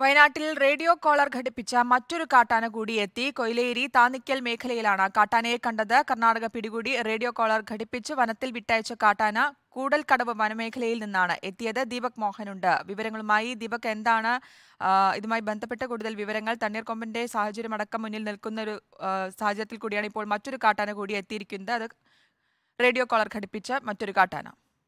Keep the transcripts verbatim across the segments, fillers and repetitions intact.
വയനാട്ടിൽ radio collar ഘടിപ്പിച്ച മറ്റൊരു കാട്ടാന കൂടി എത്തി. കൊയിലേരി താന്നിക്കൽ മേഖലയിലാണ് കാട്ടാനയെ കണ്ടത്. കർണാടക പിടികൂടി റേഡിയോ കോളർ ഘടിപ്പിച്ച് വനത്തിൽ വിട്ടയച്ച കാട്ടാന കൂടൽക്കടവ് വനമേഖലയിൽ നിന്നാണ് എത്തിയത്. ദീപക് മോഹനുണ്ട് വിവരങ്ങളുമായി. ദീപക്, എന്താണ് ഇതുമായി ബന്ധപ്പെട്ട കൂടുതൽ വിവരങ്ങൾ? തണ്ണീർക്കൊമ്പന്റെ സാഹചര്യം അടക്കം മുന്നിൽ നിൽക്കുന്ന ഒരു സാഹചര്യത്തിൽ കൂടിയാണ് ഇപ്പോൾ മറ്റൊരു കാട്ടാന കൂടി എത്തിയിരിക്കുന്നത്. അത് റേഡിയോ കോളർ ഘടിപ്പിച്ച മറ്റൊരു കാട്ടാന.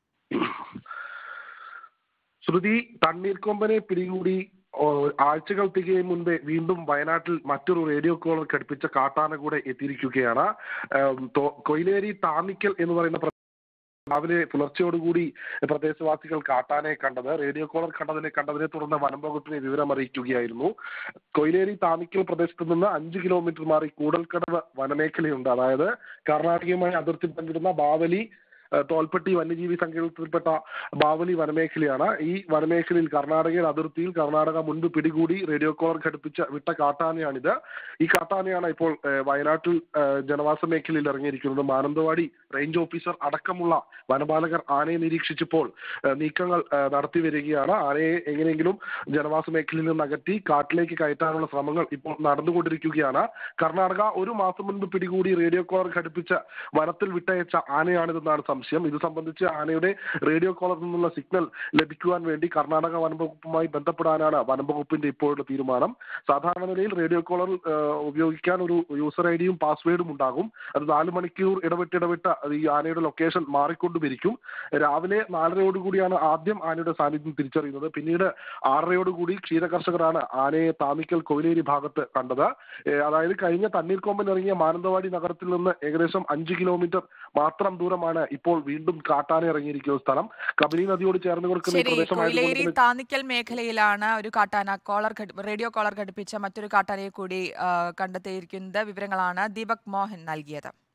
ശ്രുതി, തണ്ണീർക്കൊമ്പനെ പിടികൂടി ആഴ്ചകൾ തികയും മുൻപേ വീണ്ടും വയനാട്ടിൽ മറ്റൊരു റേഡിയോ കോളർ ഘടിപ്പിച്ച കാട്ടാന കൂടെ എത്തിയിരിക്കുകയാണ്. കൊയിലേരി താന്നിക്കൽ എന്ന് പറയുന്ന രാവിലെ പുലർച്ചയോടുകൂടി പ്രദേശവാസികൾ കാട്ടാനയെ കണ്ടത്. റേഡിയോ കോളർ കണ്ടതിനെ കണ്ടതിനെ തുടർന്ന് വനം വകുപ്പിനെ വിവരം അറിയിക്കുകയായിരുന്നു. കൊയിലേരി താന്നിക്കൽ പ്രദേശത്ത് നിന്ന് അഞ്ച് കിലോമീറ്റർ മാറി കൂടൽക്കടവ് വനമേഖലയുണ്ട്. അതായത് കർണാടകയുമായി അതിർത്തി പങ്കിടുന്ന ബാവലി തോൽപ്പെട്ടി വന്യജീവി സങ്കേതത്തിൽപ്പെട്ട ബാവലി വനമേഖലയാണ്. ഈ വനമേഖലയിൽ കർണാടകയുടെ അതിർത്തിയിൽ കർണാടക മുൻപ് പിടികൂടി റേഡിയോ കോളർ ഘടിപ്പിച്ച വിട്ട കാട്ടാനയാണിത്. ഈ കാട്ടാനയാണ് ഇപ്പോൾ വയനാട്ടിൽ ജനവാസ മേഖലയിൽ ഇറങ്ങിയിരിക്കുന്നത്. മാനന്തവാടി റേഞ്ച് ഓഫീസർ അടക്കമുള്ള വനപാലകർ ആനയെ നിരീക്ഷിച്ചപ്പോൾ നീക്കങ്ങൾ നടത്തി വരികയാണ്. ആനയെ എങ്ങനെയെങ്കിലും ജനവാസ മേഖലയിൽ നിന്ന് അകറ്റി കാട്ടിലേക്ക് കയറ്റാനുള്ള ശ്രമങ്ങൾ ഇപ്പോൾ നടന്നുകൊണ്ടിരിക്കുകയാണ്. കർണാടക ഒരു മാസം മുൻപ് പിടികൂടി റേഡിയോ കോളർ ഘടിപ്പിച്ച് വനത്തിൽ വിട്ടയച്ച ആനയാണിതെന്നാണ് സംശയം. ഇത് സംബന്ധിച്ച് ആനയുടെ റേഡിയോ കോളറിൽ നിന്നുള്ള സിഗ്നൽ ലഭിക്കുവാൻ വേണ്ടി കർണാടക വനംവകുപ്പുമായി ബന്ധപ്പെടാനാണ് വനംവകുപ്പിന്റെ ഇപ്പോഴുള്ള തീരുമാനം. സാധാരണ നിലയിൽ റേഡിയോ കോളർ ഉപയോഗിക്കാൻ ഒരു യൂസർ ഐ ഡിയും പാസ്വേഡും ഉണ്ടാകും. അത് നാല് മണിക്കൂർ ഇടവിട്ട് ഇടവിട്ട് ഈ ആനയുടെ ലൊക്കേഷൻ മാറിക്കൊണ്ടുമിരിക്കും. രാവിലെ നാലരയോടുകൂടിയാണ് ആദ്യം ആനയുടെ സാന്നിധ്യം തിരിച്ചറിയുന്നത്. പിന്നീട് ആറരയോടുകൂടി ക്ഷീരകർഷകരാണ് ആനയെ താന്നിക്കൽ കൊയിലേരി ഭാഗത്ത് കണ്ടത്. അതായത് കഴിഞ്ഞ തണ്ണീർക്കൊമ്പൻ ഇറങ്ങിയ മാനന്തവാടി നഗരത്തിൽ നിന്ന് ഏകദേശം അഞ്ച് കിലോമീറ്റർ മാത്രം ദൂരമാണ് ഇപ്പോൾ വീണ്ടും കാട്ടാന ഇറങ്ങിയിരിക്കുന്ന സ്ഥലം. കബനി നദിയോട് ചേർന്ന് കൊടുക്കുന്ന താന്നിക്കൽ മേഖലയിലാണ് ഒരു കാട്ടാന കോളർ റേഡിയോ കോളർ ഘടിപ്പിച്ച മറ്റൊരു കാട്ടാനയെ കൂടി കണ്ടെത്തിയിരിക്കുന്നത്. വിവരങ്ങളാണ് ദീപക് മോഹൻ നൽകിയത്.